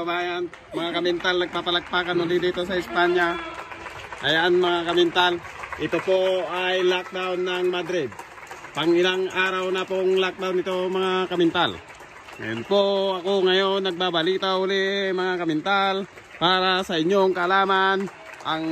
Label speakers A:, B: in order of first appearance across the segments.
A: kababayan, mga kamintal, nagpapalakpakan ulit dito sa Espanya. Ayan mga kamintal, ito po ay lockdown ng Madrid. Pang ilang araw na pong lockdown ito mga kamintal. Ngayon po ako ngayon nagbabalita uli mga kamintal para sa inyong kaalaman ang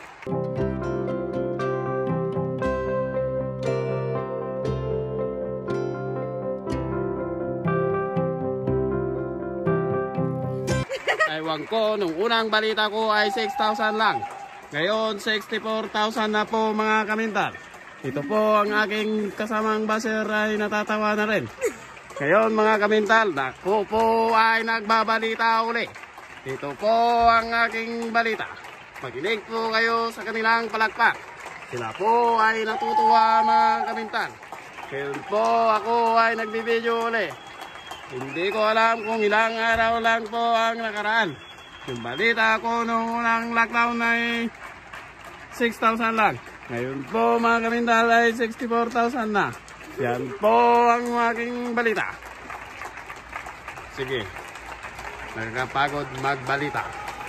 A: ewan ko, nung unang balita ko ay 6,000 lang. Ngayon 64,000 na po mga kamintal. Ito po ang aking kasamang baser ay natatawa na rin. Ngayon mga kamintal, ako po ay nagbabalita uli. Ito po ang aking balita. Makinig po kayo sa kanilang palakpak. Sila po ay natutuwa mga kamintal. Ngayon po ako ay nagbibideo uli. Hindi ko alam kung ilang araw lang po ang nakaraan. Yung balita ko nung unang lockdown ay 6,000 lang. Ngayon po mga kamintal ay 64,000 na. Yan po ang aking balita. Sige. Nakakapagod magbalita.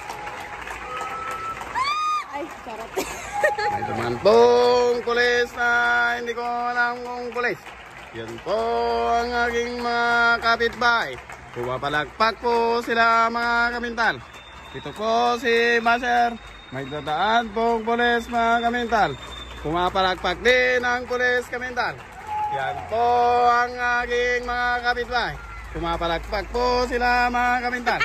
B: Ay, sarap.
A: May naman pong pulis na hindi ko alam kung pulis. Yan po ang aking mga kapitbahay. Pumapalagpak po sila mga kamintal. Ito po si Maser. May dadaan pong pulis mga kamintal. Pumapalagpak din ang pulis kamintal. Yan po ang aking mga kapitbahay. Pumapalagpak po sila mga kamintal.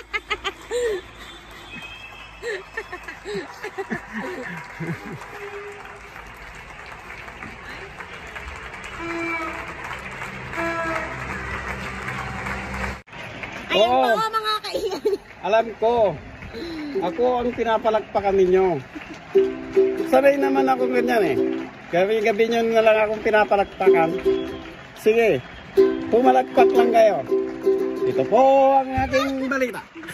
B: Ayan
A: Oo.
B: po mga kaigan.
A: Alam ko, ako ang pinapalakpakan ninyo. Sanay naman ako ganyan eh. Gabi-gabi nyo na lang akong pinapalakpakan. Sige, pumalakpak lang kayo. Ito po ang aking balita.